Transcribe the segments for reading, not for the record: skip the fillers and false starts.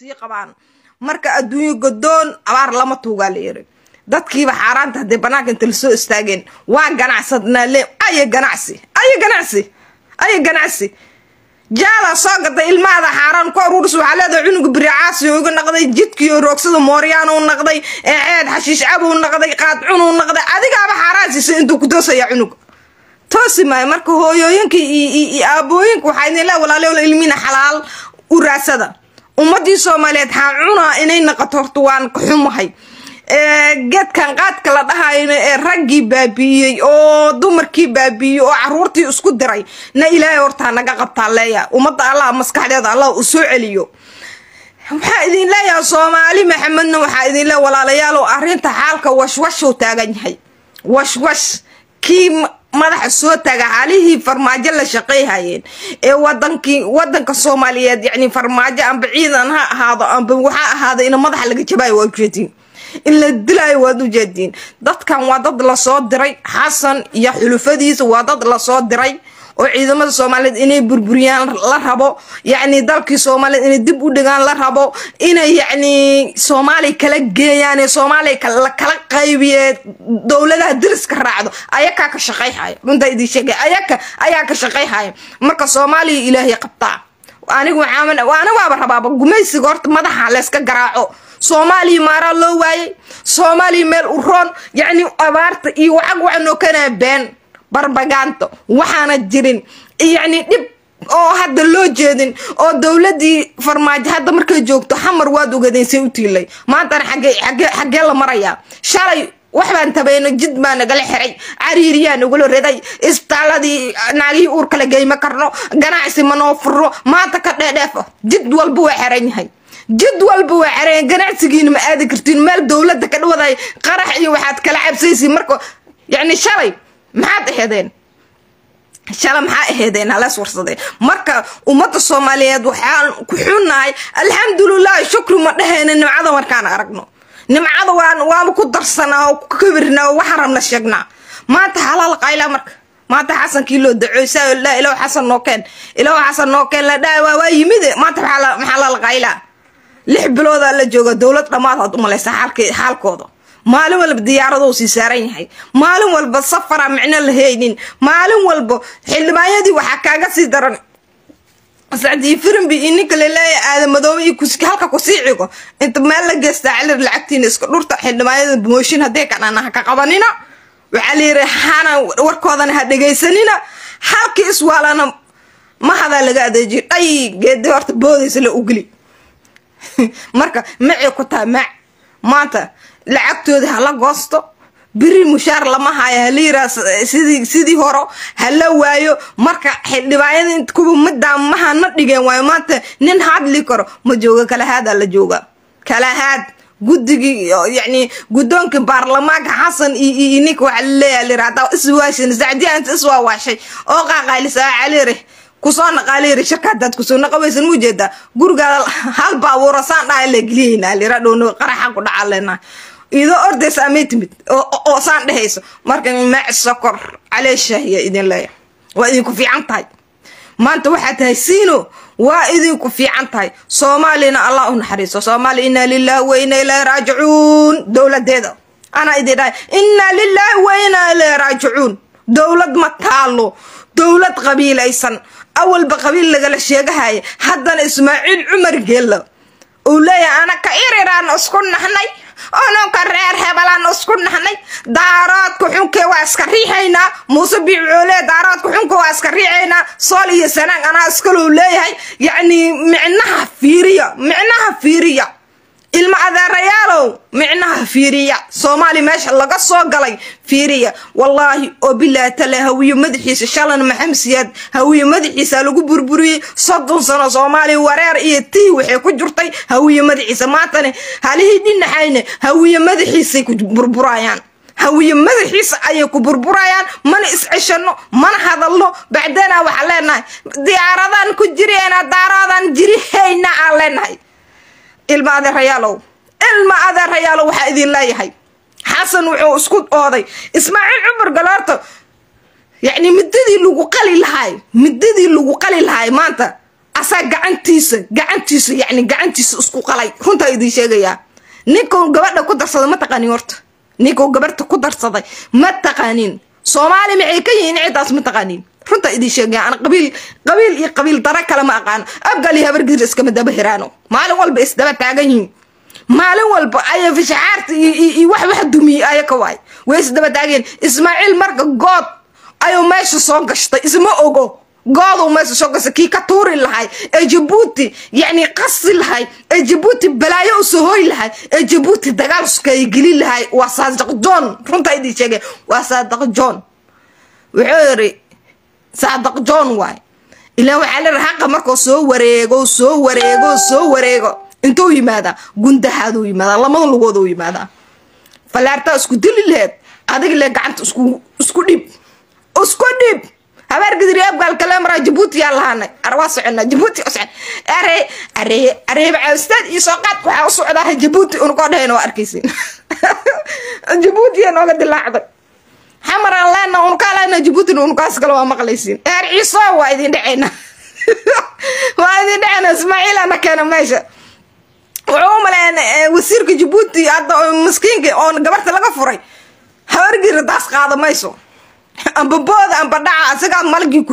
sii qabaan marka adduunyo godoon abaar lama tuugaa la yiri dadkiiba xaaraanta hadday banaanka inta la soo istaageen waa ganacsadnaa le ay ganacsi jaala soo gaday ilmaada xaaraan ku aruurus waxa leedahay cunuga biricaasi oo uga naqday jidkiyo roogsada mooriyaan oo naqday eed xashiish abo naqday qaad cun oo naqday adigaaba xaaraasi intuu ku doosaya cunug toosi ma marka hooyooyinka iyo aabooyinka waxa idin la walaalo ilmiina xalaal u raasada ummadii Soomaaliyeed ha cuna inay naqatorto waan ka xumahay geedkan qaadka la dhahaayna ee ragii baabiyay oo dumarkii baabiyay oo caruurtii isku diray na ilaahay horta naga qabtaa leeyahay umada Allah maskaxdeeda Allah u soo celiyo waxa idin leeyahay Soomaali maxamedna waxa idin la walaalayaal oo arinta xaalka washwash oo taagan yahay washwash kii madaxa soo taga halihii farmaajo la shaqeeyayeen ee wadanka Soomaaliyeed yani farmaajo aan ciidan ha ahaado aan waxa ahaado in madaxa laga jabay waa jeedin in la dilay waa u jeedin dadkan waa dad la soo diray Xasan iyo xulufadiisa waa dad la soo diray oo ciidamada Soomaaliyeed inay burburiyaan la rabo yani dalkii Soomaaliyeed inay dib u dhigaan la rabo inay yani Soomaali kala geeyaan Soomaali kala qaybiyeen dawladaha diriska raacdo ayaka ka shaqeeyay runta idin sheegay ayaa ka shaqeeyay marka Soomaali ilaahay qabtaa anigu waaba rabaa gumaysiga horta madaxa la iska garaaco Soomaali mara loo waayay Soomaali meel u roon yani abaarta iyo waxaan kana been barbagaanto waxaana jirin yani dib oo hadda loo jeedin oo dawladii farmaajo hadda markay joogto xamar waad ogadeysay u tiilay maanta xagee la maraya shalay waxbaan tabayno jid baan naga xiray cariiriyaan ugu reeday isbitaaladii naagii uur kala geeyma karno ganacsi ma noo furo maanta ka dheedheefo jid walba waa xiran yahay jid walba waa xiran ganacsigiina ma aadi kartiin meel dawladda ka dhawaday qarax iyo waxaad kala cabsaysi marka yani shalay maxaad aheedeen ala suursadeen marka umada Soomaaliyeed waxaan ku xunahay alxamdulillah shukru ma dhaheena nimcada markaan aragno nimcada waan ku darsanaa oo ku kabirnaa waxaan rabna sheegnaa maanta halal qayla marka maanta Xasan kii loo dacoysay la ilaahay Xasan noo keen la dhaay waa yimid maanta maxaa la qayla 6 bilood la jooga dawlad dhamaad u malaysa xaalkooda maalin walba diyaarado si saaran yahay maalin walba safara micna la heeynin maalin walba xildhibaanadii waxa kaaga sii daran saacadii firimbi ininka leeyahay aadamadoow iyo kuski halka ku siicigo inta meel la geesta cilir lacagtiin iska dhurta xildhibaanada mooshin haday kanana ka qabanina waxa leeyahay xana warkoodana ha dhageysanina halkii iswaalana ma hada laga adeejiyo ay geed horta boodaysa la ugli marka macay ku taa maanta lacagtooda hala goosto biri mushaar lama haya liira sidii horo hala waayo marka xildhibaanada inta kuba madamaha na dhigeen way maanta nin hadli karo ma jooga kala hada la jooga kala had gudigi yani gudoonka baarlamaanka Xasan iyo ninka waxa leeyahay liraada iswaashin saacadiyan iswa waashay oo qaqaylisa caliire kusoo naqaleeri shirkadad kusoo naqawaysan u jeeda guriga hal baabuur saan dhaay la giliyina liraadoono qaraxa ku dhacalena ido ordays ameetmid oo saan dhahayso marka ma sokor caleeshahiya idin leeyahay waa idin ku fiican tahay maanta waxa tahay siino waa idin ku fiican tahay Soomaalina Allah u naxariiso Soomaali inna lillahi wa inna ilayhi raaji'uun dawladeeda ana idin inna lillahi wa inna ilayhi raaji'uun dawlad ma taalo dawlad qabiilaysan أول بقبيل لقى الشيخ حدنا إسماعيل عمر قال ولا أنا كإيران أسكن حني أنا كرر هبلان أسكن حني دارات كحنك واسكري هنا مصبي علا دارات كحنك واسكري هنا صالي سنة أنا أسكن ولا يعني معناها فيريا المعذر ريالو معناها فيريا صومالي ماشي لقى صوق علي فيريا والله وبالله تلا هوية مدحيس شالنا محمسياد هوية مدحيس لقو بربري صدن سنة صومالي ورير إيتي وحي كجرتي هوية مدحيس ماتني هالي دين حيني هوية مدحيس بربرايان هوية مدحيس أيكو بربرايان من إسعشنو من هذا الله بعدنا وحلينا ديارادان كجرينا دارادان جريهينا علينا المعذر ريالو waxa idin leeyahay Xasan wuxuu isku ooday Ismaaciil Cumar Galaarto yani midadii lagu qali lahay maanta asaa gacantiisa yani gacantiisa isku qalay runta idin sheegaya ninkuu gabadha ku darsaday ma taqaanin horta ninkuu gabarta ku darsaday ma taqaanin Soomaali maxay ka yihiin ciidaas ma taqaanin runta idin sheegaya ana qabiil dara kala ma aqaan abgali habar gidir iska madaba hiraano maalin walba isdaba taagan yihiin maalin walba ay fi shaarti wax dumi ay ka way way isdaba taagan Ismaaciil marka god ayo meesha soo gashtay isma ogo قاضوا ما سوقس كي كتوري لهاي جيبوتي يعني قصي لهاي جيبوتي بلايا وسهوي لهاي جيبوتي دقالس كي يقلي لهاي وصادق جون فهمت هيدي شيء وصادق جون وعوري صادق جون واي إلا وعلى الحق مركو سو وريغو انتو يماذا قند هادو يماذا الله ما لغودو يماذا فلارتا اسكو دلي لهاد هذاك اللي قعنت اسكو ديب هبار قدري أبغى الكلام را جيبوتي يلا هنا أرواس عنا جيبوتي أسعد أري مع أستاذ يسوقات وعوصو على جيبوتي ونقعد هنا وأركيسين جيبوتي أنا قد اللعبة حمر لنا ونقال لنا جيبوتي ونقاس قالوا مقليسين عيسى وايدين دعينا إسماعيل أنا كان ماشي وعوم لأن وسيرك جيبوتي هذا مسكين أون قبرت لقى فري هبار قدري داس قاعدة مايسو أمبابود أمبدع أسقط ملقي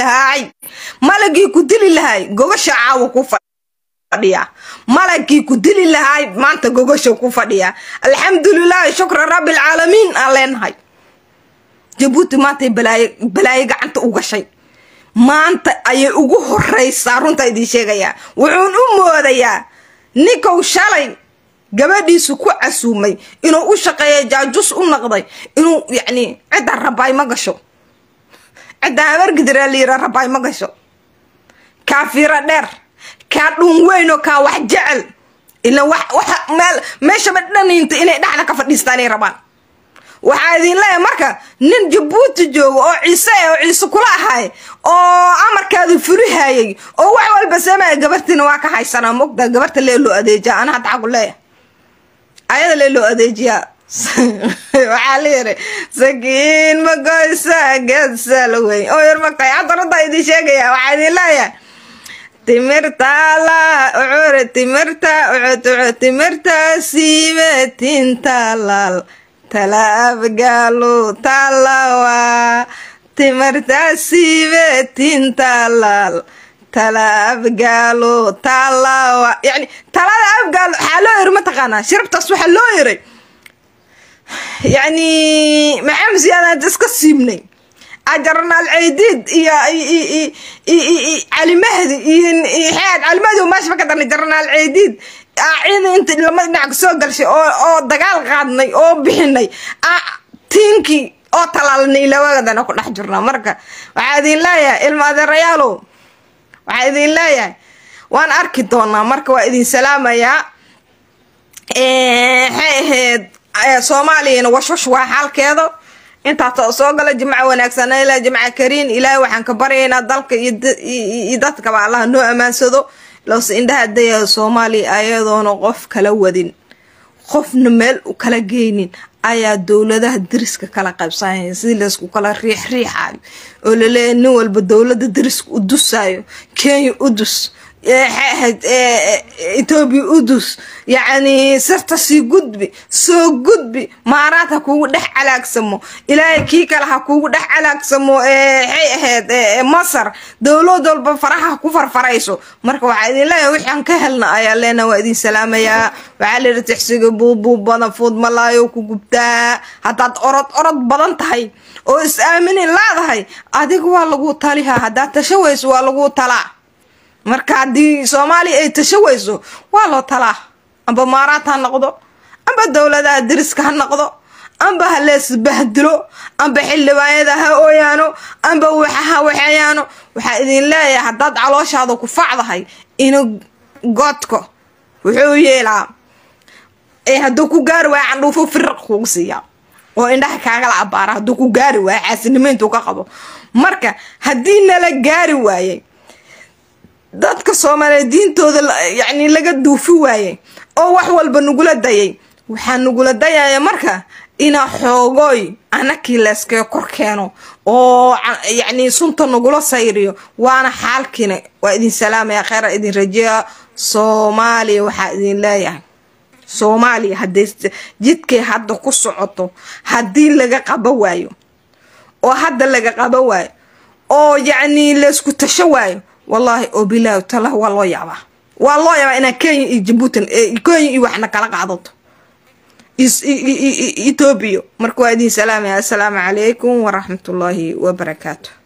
كتلي لهاي جوجش عاو كوفاديا ملقي كتلي لهاي ما أنت جوجش كوفاديا الحمد لله شكر رب العالمين على هاي جبوتي ما تي بلاي قعنت أوجشي ما أنت أي أوجه الرئيس صارون تيدي شيء يا وعون هذا يا نيكو شالي gabadhiisu ku casuumay inuu u shaqeeyo jaajus u noqday inuu yani cid rabay ma gasho cid habar gidira liira rabay ma gasho kaafira dheer ka dhun weyno ka wax jecel ila wax meesha badhaninta inay dhaxda ka fadhiistaanay rabaan waxa idin leeyahay marka nin Jabuuti joogo oo ciise kula ahay oo amarkaadu furihayay oo wax walba sameey gabartina waa ka haysanaa mogda gabarta leelo adeeja ana hadda xaq leeyahay ayada leelo adeejiya وعليه سكين مقايسة قد سلوي أو يرمقتي عطرتا يدي شاقيا وعادي لا يا تمرتا لا عور تمرتا عود تمرتا سيمتين تلال تلا بقالو تلاوا تمرتا سيمتين تلال تلا بقالو تلاوا يعني تلا بقالو حلو يرمتقانا شربت أصبح اللو يري يعني معهم زيادة تسكسيمني أجرنا العيديد علي مهدي حاد علي مهدي وماشي فكذا نجرنا العيديد عين أنت لما نعكسوا قال شيء أو دجال قادني أو بحني تينكي أو طلالني لو هذا نقول نحجرنا مركا وعادين لا يا الماذا ريالو وعادين لا يا وأنا أركضنا مركا وإذن سلامة يا هاد Soomaaliya washwash waa xalkeedo inta soo gala jimca wanaagsan ilaa jimca kariin ilaahay waxaan ka baryaynaa dalka iyo dadka ba Allah noo amaansado loos indhaha day Soomaaliya ayadoona qof kala wadin qofna meel u kala geynin ayaa dawladaha diriska kala qaybsanayeen si la isku kala riixayo oo leeyahay nin walba dawladda diriska u dusayo Kenya u dus إثيوبيا أدوس يعني سرت سو قدبي ماراتها كوجو دح على أقسمه إلى كيك لها كوجو دح على أقسمه مصر دول بفرحها كفر فريسو مركوا عادي لا وحي عن كهلنا يا لنا وادين سلامة يا وعلي رتحسق بوبو بنفوض ملايو كوجبتا حتى أرد بدنتهاي وإس آمنين لا هاي أديك والله تاليها هدا تشويس والله تلا marka di Soomaali ay tashawayso waa loo talaa amba maaraat ha noqdo amba dawladaha diriska ha noqdo amba halees bahdilo amba xillibaayada ha ooyaano amba waxayaano waxa idin leeyahay hadad calooshaada ku facdahay in godko wuxuu yeelaa haduu ku gaar waa candhuufo firq ku siiya oo indhaha kaaga la abaara haduu ku gaari waa xaasinimeyntu ka qabo marka hadii nala gaari waayay dadka Soomaaliyeed diintooda yani laga duufi waayay oo wax walba nugula dayay waxaan nugula dayay marka ina xoogooy anakii leeskee kor keeno oo yani sunta nagula sayriyo waana xaalkiina waa idin salaamaya khayr idin rajeeya Soomaaliya waxa idin leeyahay Soomaaliya hadday jidkay hadda ku socoto haddii laga qabo waayo oo hadda laga qabo waayo oo yani leesku tasho waayo wallahi oo bilaa talah waloo yaaba ina Kenya iyo Djibouti Kenya iyo waxna kala qaadato Ethiopia marka waa idin salaamaya assalaamu calaykum wa rahmatullahi wa barakatuh